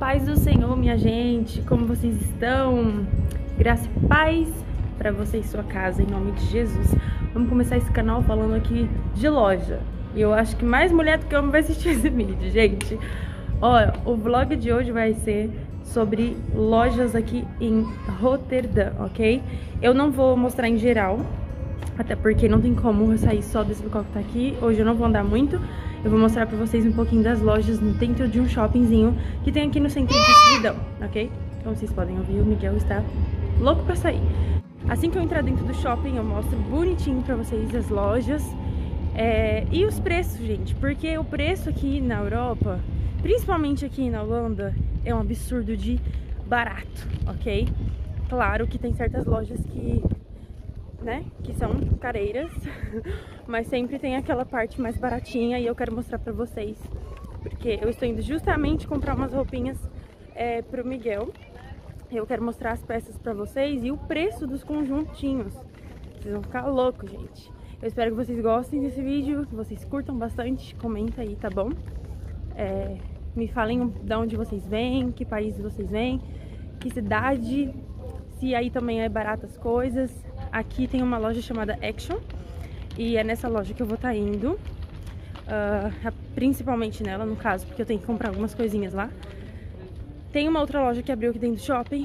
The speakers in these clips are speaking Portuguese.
paz do Senhor, minha gente, como vocês estão? Graça e paz para você e sua casa, em nome de Jesus. Vamos começar esse canal falando aqui de loja. E eu acho que mais mulher do que homem vai assistir esse vídeo, gente. Olha, o vlog de hoje vai ser sobre lojas aqui em Roterdã, ok? Eu não vou mostrar em geral, até porque não tem como eu sair só desse local que tá aqui. Hoje eu não vou andar muito. Eu vou mostrar pra vocês um pouquinho das lojas dentro de um shoppingzinho que tem aqui no centro de Solidão, ok? Como vocês podem ouvir, o Miguel está louco pra sair. Assim que eu entrar dentro do shopping, eu mostro bonitinho pra vocês as lojas e os preços, gente. Porque o preço aqui na Europa, principalmente aqui na Holanda, é um absurdo de barato, ok? Claro que tem certas lojas que são careiras, mas sempre tem aquela parte mais baratinha e eu quero mostrar pra vocês, porque eu estou indo justamente comprar umas roupinhas pro Miguel. Eu quero mostrar as peças pra vocês e o preço dos conjuntinhos. Vocês vão ficar loucos, gente. Eu espero que vocês gostem desse vídeo, que vocês curtam bastante, comenta aí, tá bom? Me falem de onde vocês vêm, que país vocês vêm, que cidade, se aí também é barato as coisas. Aqui tem uma loja chamada Action e é nessa loja que eu vou estar indo, principalmente nela, no caso, porque eu tenho que comprar algumas coisinhas lá. Tem uma outra loja que abriu aqui dentro do shopping,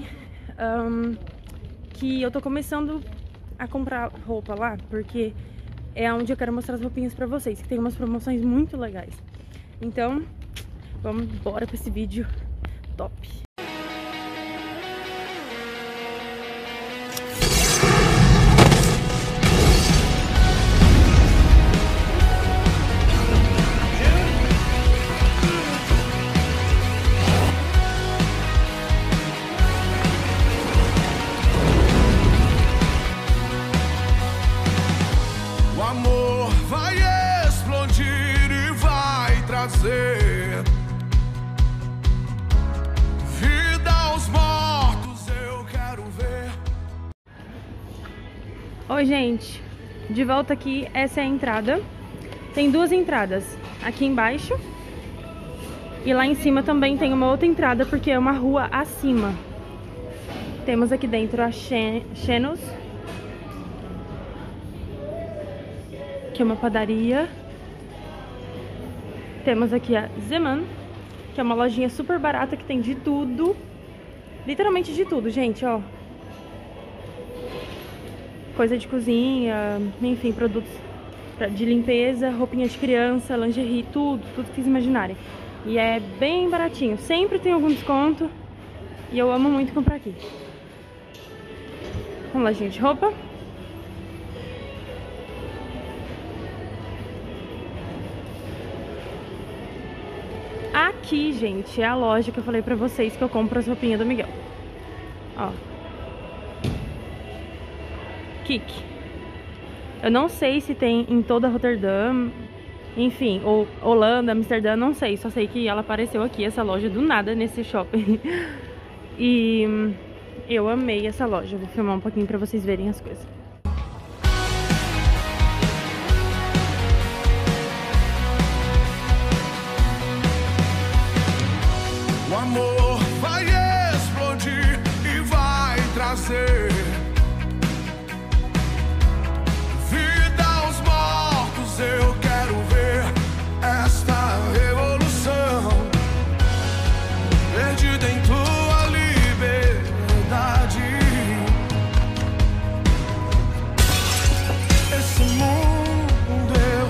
que eu tô começando a comprar roupa lá, porque é onde eu quero mostrar as roupinhas pra vocês, que tem umas promoções muito legais. Então, vamos embora pra esse vídeo top. Vida aos mortos, eu quero ver. Oi, gente, de volta aqui. Essa é a entrada. Tem duas entradas, aqui embaixo e lá em cima também tem uma outra entrada, porque é uma rua acima. Temos aqui dentro a Schenos, que é uma padaria. Temos aqui a Zeman, que é uma lojinha super barata que tem de tudo. Literalmente de tudo, gente, ó. Coisa de cozinha, enfim, produtos de limpeza, roupinha de criança, lingerie, tudo que vocês imaginarem. E é bem baratinho, sempre tem algum desconto. E eu amo muito comprar aqui. Uma lojinha de roupa. Aqui, gente, é a loja que eu falei pra vocês que eu compro as roupinhas do Miguel. Ó. Kik. Eu não sei se tem em toda Roterdã, enfim, ou Holanda, Amsterdã, não sei. Só sei que ela apareceu aqui, essa loja, do nada, nesse shopping. E eu amei essa loja. Vou filmar um pouquinho pra vocês verem as coisas. O amor vai explodir e vai trazer vida aos mortos. Eu quero ver esta revolução perdida em tua liberdade. Esse mundo eu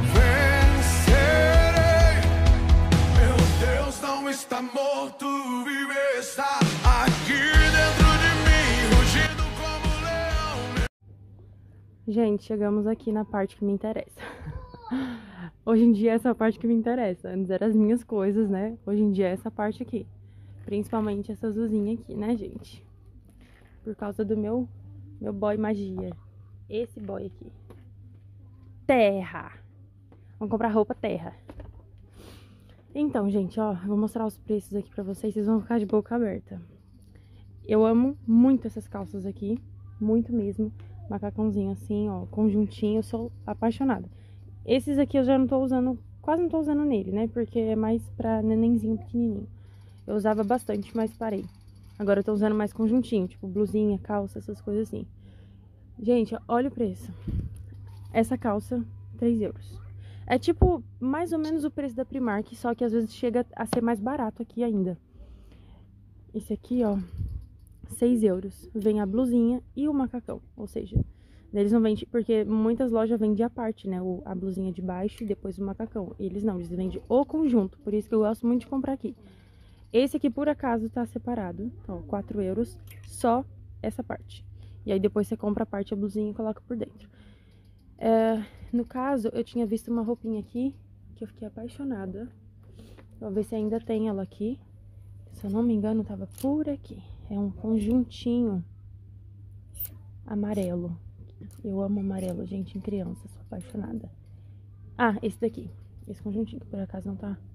vencerei. Meu Deus não está morto, vive, está aqui dentro de mim, rugindo como leão. Gente, chegamos aqui na parte que me interessa. Hoje em dia é essa parte que me interessa. Antes eram as minhas coisas, né? Hoje em dia é essa parte aqui. Principalmente essa azulzinha aqui, né, gente? Por causa do meu boy magia. Esse boy aqui. Terra. Vamos comprar roupa terra. Então, gente, ó, eu vou mostrar os preços aqui pra vocês. Vocês vão ficar de boca aberta. Eu amo muito essas calças aqui. Muito mesmo. Macacãozinho assim, ó, conjuntinho. Eu sou apaixonada. Esses aqui eu já não tô usando, quase não tô usando nele, né? Porque é mais pra nenenzinho pequenininho. Eu usava bastante, mas parei. Agora eu tô usando mais conjuntinho, tipo blusinha, calça, essas coisas assim. Gente, olha o preço. Essa calça, 3 euros. É tipo, mais ou menos o preço da Primark, só que às vezes chega a ser mais barato aqui ainda. Esse aqui, ó, 6 euros. Vem a blusinha e o macacão, ou seja, eles não vendem, porque muitas lojas vendem a parte, né, a blusinha de baixo e depois o macacão. Eles não, eles vendem o conjunto, por isso que eu gosto muito de comprar aqui. Esse aqui, por acaso, tá separado, ó, 4 euros, só essa parte. E aí depois você compra a parte, a blusinha e coloca por dentro. No caso, eu tinha visto uma roupinha aqui, que eu fiquei apaixonada. Vou ver se ainda tem ela aqui. Se eu não me engano, tava por aqui. É um conjuntinho amarelo. Eu amo amarelo, gente, em criança, sou apaixonada. Ah, esse daqui. Esse conjuntinho, que por acaso não tá...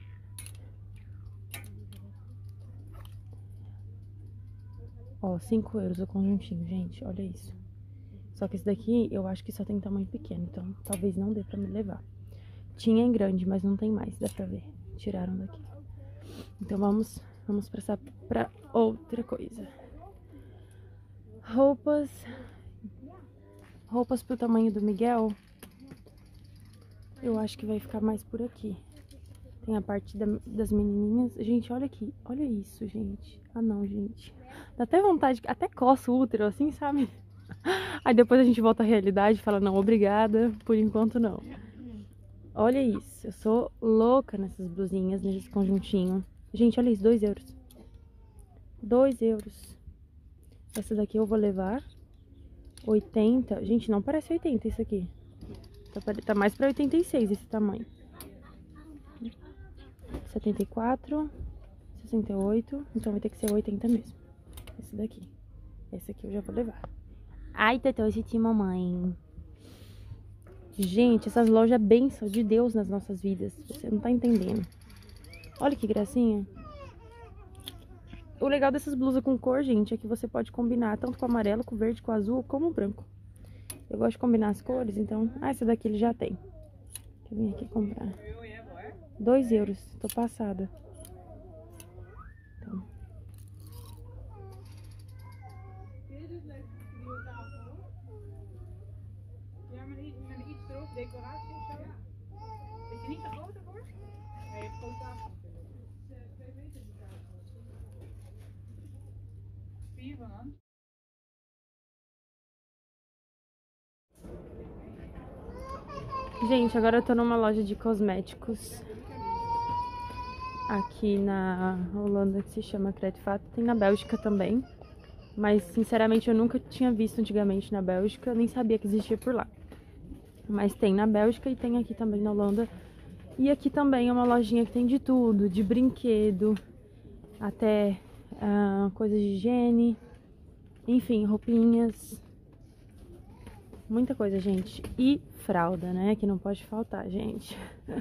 Ó, 5 euros o conjuntinho, gente, olha isso. Só que esse daqui, eu acho que só tem tamanho pequeno, então talvez não dê pra me levar. Tinha em grande, mas não tem mais, dá pra ver. Tiraram daqui. Então vamos passar pra outra coisa. Roupas pro tamanho do Miguel. Eu acho que vai ficar mais por aqui. Tem a parte das menininhas. Gente, olha aqui. Olha isso, gente. Ah, não, gente. Dá até vontade, até coça o útero, assim, sabe? Aí depois a gente volta à realidade e fala, não, obrigada, por enquanto não. Olha isso. Eu sou louca nessas blusinhas, nesses conjuntinhos. Gente, olha isso, 2 euros. 2 euros. Essa daqui eu vou levar 80. Gente, não parece 80 isso aqui. Tá mais pra 86 esse tamanho. 74, 68. Então vai ter que ser 80 mesmo. Esse daqui. Esse aqui eu já vou levar. Ai, Tetô, esse tinha mamãe. Gente, essas lojas é bênção de Deus nas nossas vidas. Você não tá entendendo. Olha que gracinha. O legal dessas blusas com cor, gente, é que você pode combinar tanto com o amarelo, com o verde, com o azul, como o branco. Eu gosto de combinar as cores, então... Ah, essa daqui ele já tem. Eu vim aqui comprar. 2 euros. Tô passada. Então. Gente, agora eu tô numa loja de cosméticos aqui na Holanda, que se chama Kruidvat. Tem na Bélgica também, mas sinceramente eu nunca tinha visto antigamente na Bélgica, nem sabia que existia por lá. Mas tem na Bélgica e tem aqui também na Holanda. E aqui também é uma lojinha que tem de tudo, de brinquedo, até coisas de higiene, enfim, roupinhas, muita coisa, gente. E fralda, né, que não pode faltar, gente.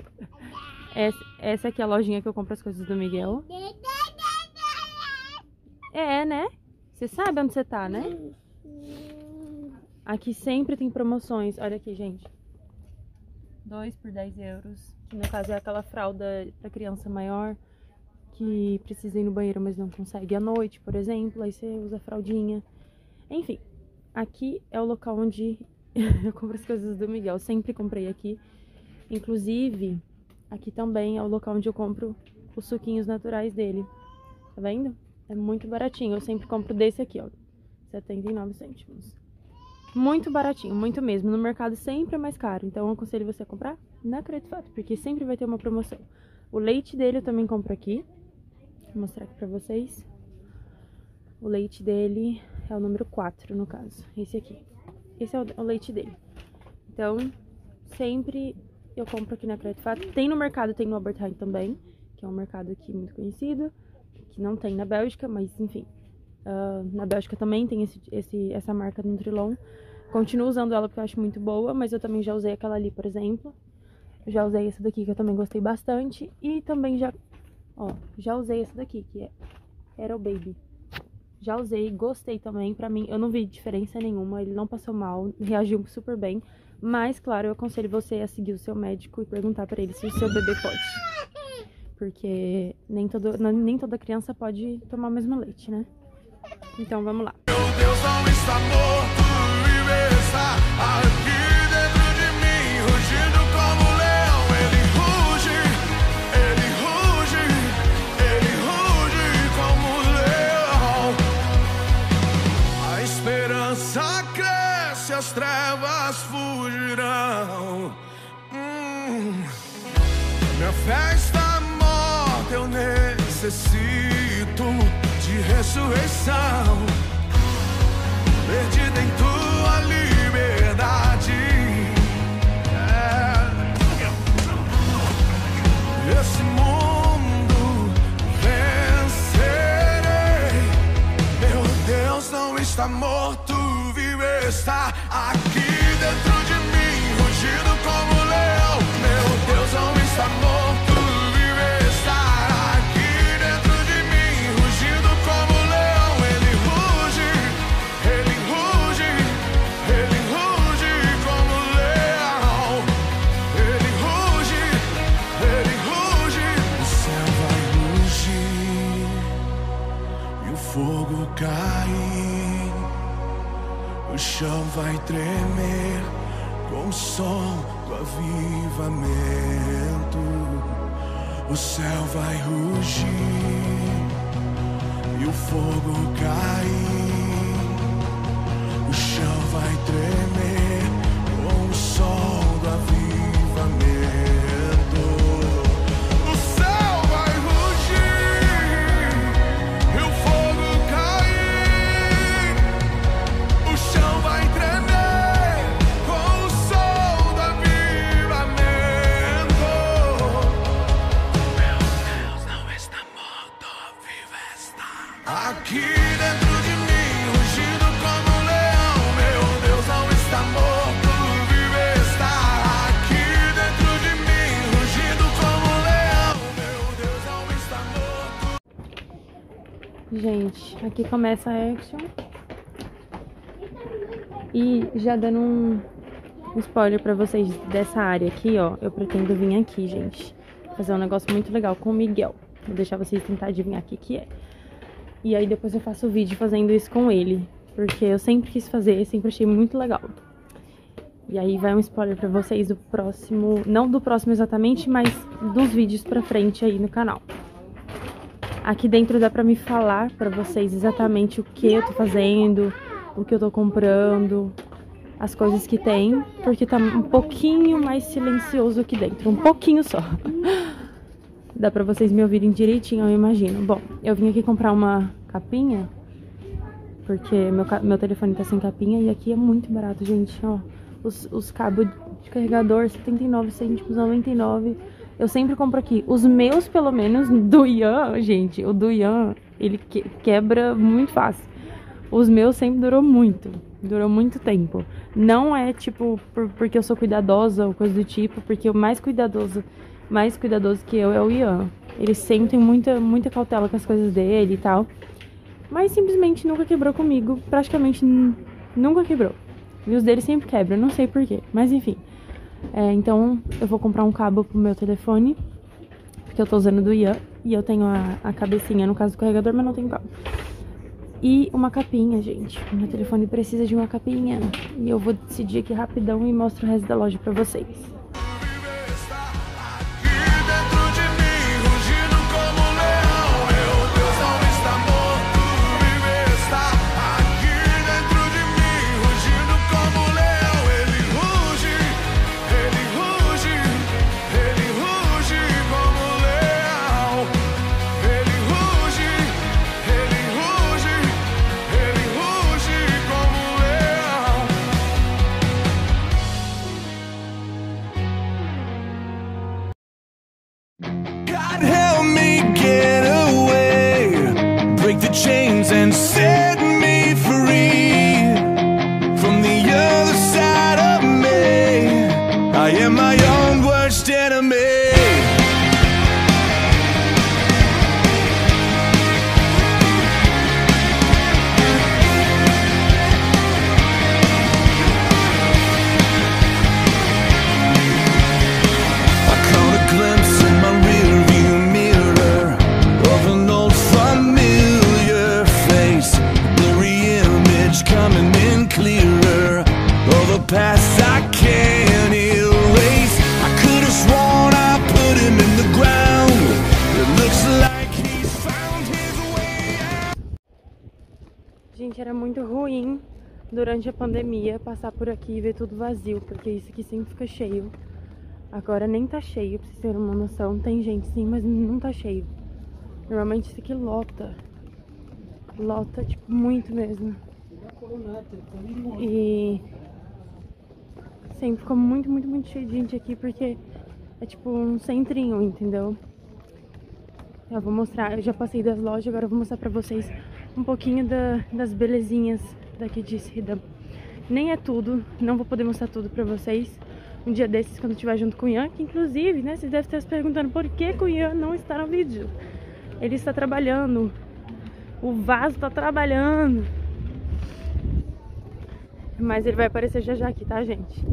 Essa aqui é a lojinha que eu compro as coisas do Miguel. É, né? Você sabe onde você tá, né? Aqui sempre tem promoções. Olha aqui, gente. 2 por 10 euros. Que no caso é aquela fralda pra criança maior que precisa ir no banheiro, mas não consegue à noite, por exemplo. Aí você usa a fraldinha. Enfim, aqui é o local onde eu compro as coisas do Miguel. Sempre comprei aqui. Inclusive, aqui também é o local onde eu compro os suquinhos naturais dele. Tá vendo? É muito baratinho. Eu sempre compro desse aqui, ó. 79 cêntimos. Muito baratinho, muito mesmo. No mercado sempre é mais caro. Então eu aconselho você a comprar na Kruidvat, porque sempre vai ter uma promoção. O leite dele eu também compro aqui. Vou mostrar aqui pra vocês. O leite dele é o número 4, no caso. Esse aqui. Esse é o leite dele. Então, sempre eu compro aqui na Kruidvat. Tem no mercado, tem no Albert Heijn também, que é um mercado aqui muito conhecido, que não tem na Bélgica, mas enfim. Na Bélgica também tem essa marca Nutrilon. Continuo usando ela porque eu acho muito boa, mas eu também já usei aquela ali, por exemplo. Já usei essa daqui que eu também gostei bastante. E também já usei essa daqui, que é Hero Baby. Já usei, gostei também. Pra mim, eu não vi diferença nenhuma, ele não passou mal, reagiu super bem. Mas, claro, eu aconselho você a seguir o seu médico e perguntar pra ele se o seu bebê pode. porque nem toda criança pode tomar o mesmo leite, né? Então vamos lá. Meu Deus não está morto, vive, está aqui dentro de mim, rugindo como um leão. Ele ruge, ele ruge, ele ruge como um leão. A esperança cresce, as trevas fugirão. Minha fé está morta, eu necessito de ressurreição, perdida em tua liberdade. Esse mundo vencerei. Meu Deus não está morto, vive, está aqui dentro de mim, rugindo como um leão. Meu Deus não está morto, vive, está aqui dentro de mim, rugindo como um leão. Ele ruge, ele ruge, ele ruge como um leão. Ele ruge, ele ruge. O céu vai rugir e o fogo cair, o chão vai tremer com o som do avivamento. O céu vai rugir e o fogo cair, o chão vai tremer com o som do avivamento. O céu vai rugir e o fogo cair, o chão vai tremer com o som do avivamento. Meu Deus não está morto, vive, está aqui dentro de mim, rugindo como um leão. Meu Deus não está morto, vive, está aqui dentro de mim, rugindo como um leão. Meu Deus não está morto. Gente, aqui começa a action. E já dando um spoiler pra vocês dessa área aqui, ó. Eu pretendo vir aqui, gente, fazer um negócio muito legal com o Miguel. Vou deixar vocês tentar adivinhar o que é. E aí depois eu faço o vídeo fazendo isso com ele, porque eu sempre quis fazer, sempre achei muito legal. E aí vai um spoiler pra vocês do próximo, não do próximo exatamente, mas dos vídeos pra frente aí no canal. Aqui dentro dá pra me falar pra vocês exatamente o que eu tô fazendo, o que eu tô comprando, as coisas que tem, porque tá um pouquinho mais silencioso aqui dentro, um pouquinho só. Dá pra vocês me ouvirem direitinho, eu imagino. Bom, eu vim aqui comprar uma capinha, porque meu telefone tá sem capinha, e aqui é muito barato, gente, ó. Os cabos de carregador, 79 cêntimos, 99. Eu sempre compro aqui. Os meus, pelo menos, do Ian, gente, o do Ian, ele quebra muito fácil. Os meus sempre durou muito tempo. Não é, tipo, porque eu sou cuidadosa ou coisa do tipo, porque o mais cuidadoso que eu é o Ian. Ele sempre tem muita cautela com as coisas dele e tal. Mas simplesmente nunca quebrou comigo. Praticamente nunca quebrou. E os dele sempre quebram, não sei porquê. Mas enfim. Então eu vou comprar um cabo pro meu telefone, porque eu tô usando do Ian. E eu tenho a cabecinha, no caso do carregador, mas não tenho cabo. E uma capinha, gente. O meu telefone precisa de uma capinha. E eu vou decidir aqui rapidão e mostro o resto da loja pra vocês. Chains and set me free from the other side of me. I am my own worst enemy. I caught a glimpse in my rearview mirror. era muito ruim durante a pandemia passar por aqui e ver tudo vazio, porque isso aqui sempre fica cheio. Agora nem tá cheio, pra vocês terem uma noção. Tem gente sim, mas não tá cheio. Normalmente isso aqui lota. Lota, tipo, muito mesmo. E sempre ficou muito, muito, muito cheio de gente aqui, porque é tipo um centrinho, entendeu? Eu vou mostrar, eu já passei das lojas, agora eu vou mostrar pra vocês um pouquinho das belezinhas daqui de Sridham. Nem é tudo, não vou poder mostrar tudo pra vocês. Um dia desses, quando eu estiver junto com o Ian, que inclusive, né, vocês devem estar se perguntando por que o Ian não está no vídeo. Ele está trabalhando, o vaso está trabalhando. Mas ele vai aparecer já já aqui, tá, gente?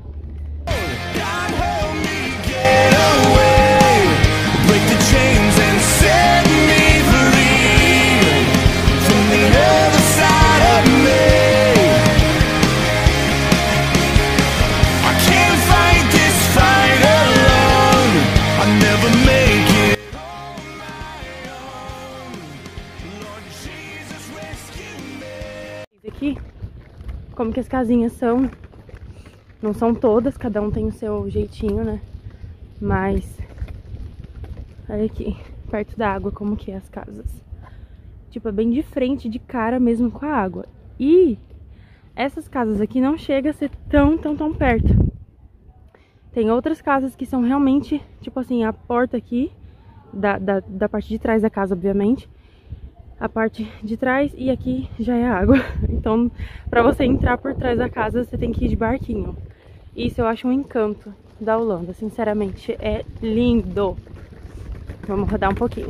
Aqui, como que as casinhas são, não são todas, cada um tem o seu jeitinho, né? Mas olha aqui, perto da água, como que é as casas. Tipo, é bem de frente, de cara mesmo com a água. E essas casas aqui não chegam a ser tão perto. Tem outras casas que são realmente, tipo assim, a porta aqui, da parte de trás da casa, obviamente. A parte de trás e aqui já é água. Então, pra você entrar por trás da casa, você tem que ir de barquinho. Isso eu acho um encanto da Holanda, sinceramente, é lindo. Vamos rodar um pouquinho.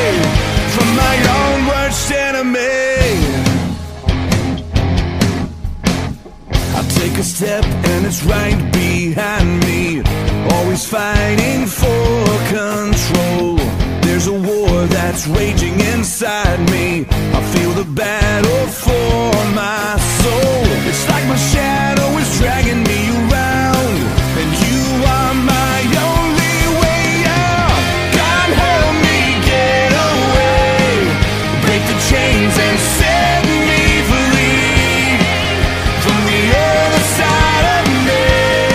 Take a step and it's right behind me, always fighting for control. There's a war that's raging inside me. I feel the battle for my soul. It's like my shadow is dragging me around, and you are my only way out. God help me get away, break the chains and set me free from the other side of me.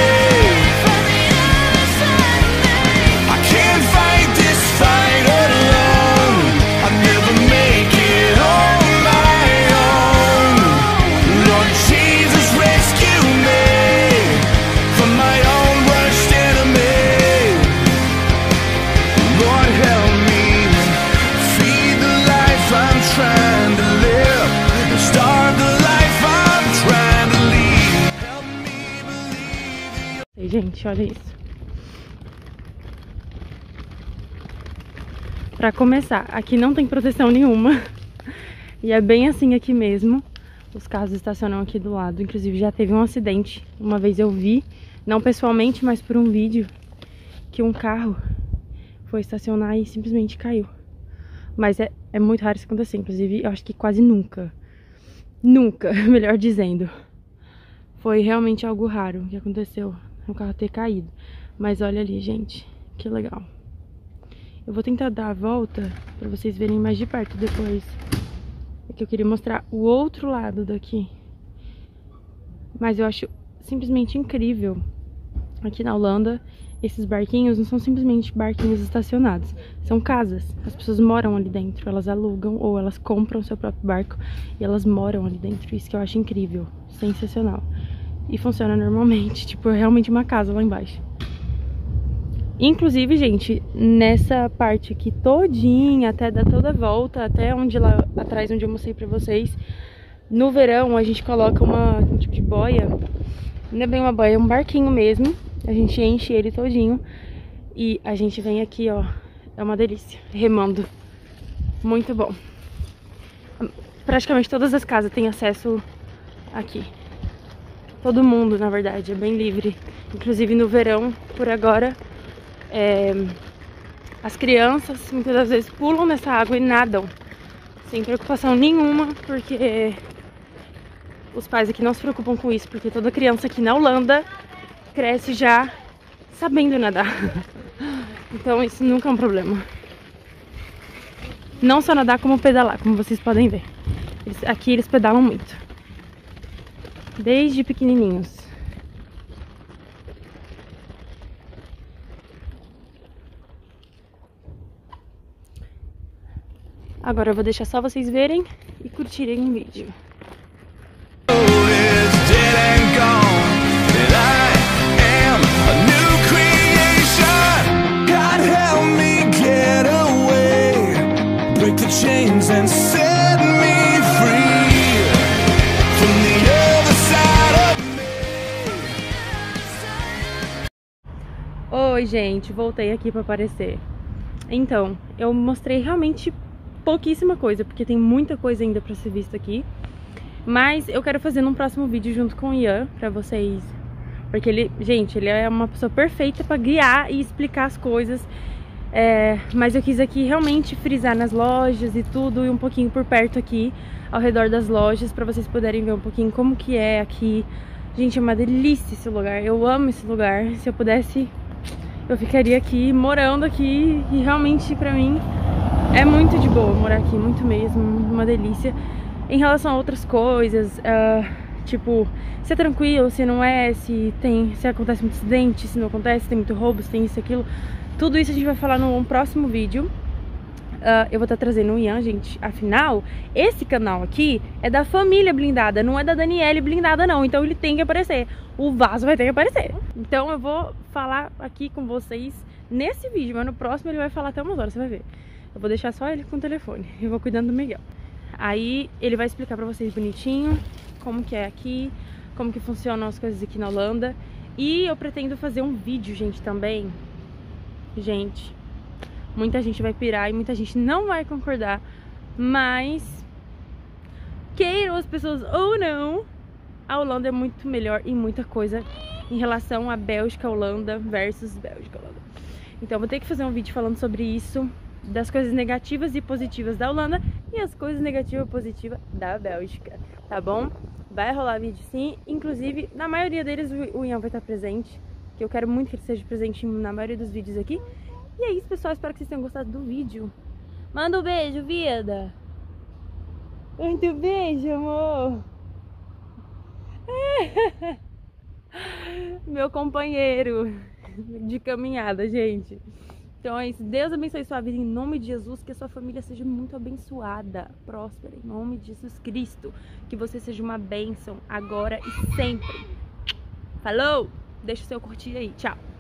I can't fight this fight alone. I never make it on my own. Lord Jesus, rescue me from my own worst enemy. Lord, help me feed the life I'm trying to live, and starve the life I'm trying to lead. Help me believe you. Gente, olha isso. Pra começar, aqui não tem proteção nenhuma. E é bem assim aqui mesmo. Os carros estacionam aqui do lado. Inclusive já teve um acidente. Uma vez eu vi, não pessoalmente, mas por um vídeo, que um carro foi estacionar e simplesmente caiu. Mas é muito raro isso acontecer. Inclusive, eu acho que quase nunca. Nunca, melhor dizendo. Foi realmente algo raro que aconteceu. O carro ter caído. Mas olha ali, gente. Que legal. Eu vou tentar dar a volta pra vocês verem mais de perto depois. É que eu queria mostrar o outro lado daqui. Mas eu acho simplesmente incrível. Aqui na Holanda, esses barquinhos não são simplesmente barquinhos estacionados. São casas. As pessoas moram ali dentro. Elas alugam ou elas compram seu próprio barco e elas moram ali dentro. Isso que eu acho incrível. Sensacional. E funciona normalmente. Tipo, é realmente uma casa lá embaixo. Inclusive, gente, nessa parte aqui todinha, até dar toda a volta, até onde lá atrás, onde eu mostrei pra vocês, no verão a gente coloca um tipo de boia, não é bem uma boia, é um barquinho mesmo, a gente enche ele todinho e a gente vem aqui, ó, é uma delícia, remando, muito bom. Praticamente todas as casas têm acesso aqui, todo mundo, na verdade, é bem livre, inclusive no verão, por agora. As crianças muitas das vezes pulam nessa água e nadam sem preocupação nenhuma, porque os pais aqui não se preocupam com isso, porque toda criança aqui na Holanda cresce já sabendo nadar. Então isso nunca é um problema. Não só nadar, como pedalar, como vocês podem ver. Aqui eles pedalam muito. Desde pequenininhos. Agora eu vou deixar só vocês verem e curtirem o vídeo. Oi, gente, voltei aqui pra aparecer. Então, eu mostrei realmente pouquíssima coisa, porque tem muita coisa ainda pra ser vista aqui. Mas eu quero fazer num próximo vídeo junto com o Ian, pra vocês. Porque ele, gente, ele é uma pessoa perfeita pra guiar e explicar as coisas. Mas eu quis aqui realmente frisar nas lojas e tudo, e um pouquinho por perto aqui, ao redor das lojas, pra vocês poderem ver um pouquinho como que é aqui. Gente, é uma delícia esse lugar, eu amo esse lugar. Se eu pudesse, eu ficaria aqui, morando aqui, e realmente pra mim é muito de boa morar aqui, muito mesmo, uma delícia. Em relação a outras coisas, tipo, se é tranquilo, se não é, se acontece muito acidente, se não acontece, se tem muito roubo, se tem isso, aquilo. Tudo isso a gente vai falar no próximo vídeo. Eu vou estar trazendo o Ian, gente. Afinal, esse canal aqui é da família blindada, não é da Daniele blindada, não. Então ele tem que aparecer. O vaso vai ter que aparecer. Então eu vou falar aqui com vocês nesse vídeo, mas no próximo ele vai falar até umas horas, você vai ver. Eu vou deixar só ele com o telefone. Eu vou cuidando do Miguel. Aí ele vai explicar pra vocês bonitinho como que é aqui, como que funcionam as coisas aqui na Holanda. E eu pretendo fazer um vídeo, gente, também. Gente, muita gente vai pirar e muita gente não vai concordar, mas queiram as pessoas ou não, a Holanda é muito melhor em muita coisa em relação a Bélgica, Holanda versus Bélgica, Holanda. Então eu vou ter que fazer um vídeo falando sobre isso, das coisas negativas e positivas da Holanda e as coisas negativas e positivas da Bélgica, tá bom? Vai rolar vídeo sim, inclusive na maioria deles o Ian vai estar presente, que eu quero muito que ele seja presente na maioria dos vídeos aqui. E é isso, pessoal, espero que vocês tenham gostado do vídeo. Manda um beijo, vida! Muito beijo, amor! Meu companheiro de caminhada, gente. Então é isso, Deus abençoe sua vida em nome de Jesus, que a sua família seja muito abençoada, próspera, em nome de Jesus Cristo. Que você seja uma bênção agora e sempre. Falou! Deixa o seu curtir aí, tchau!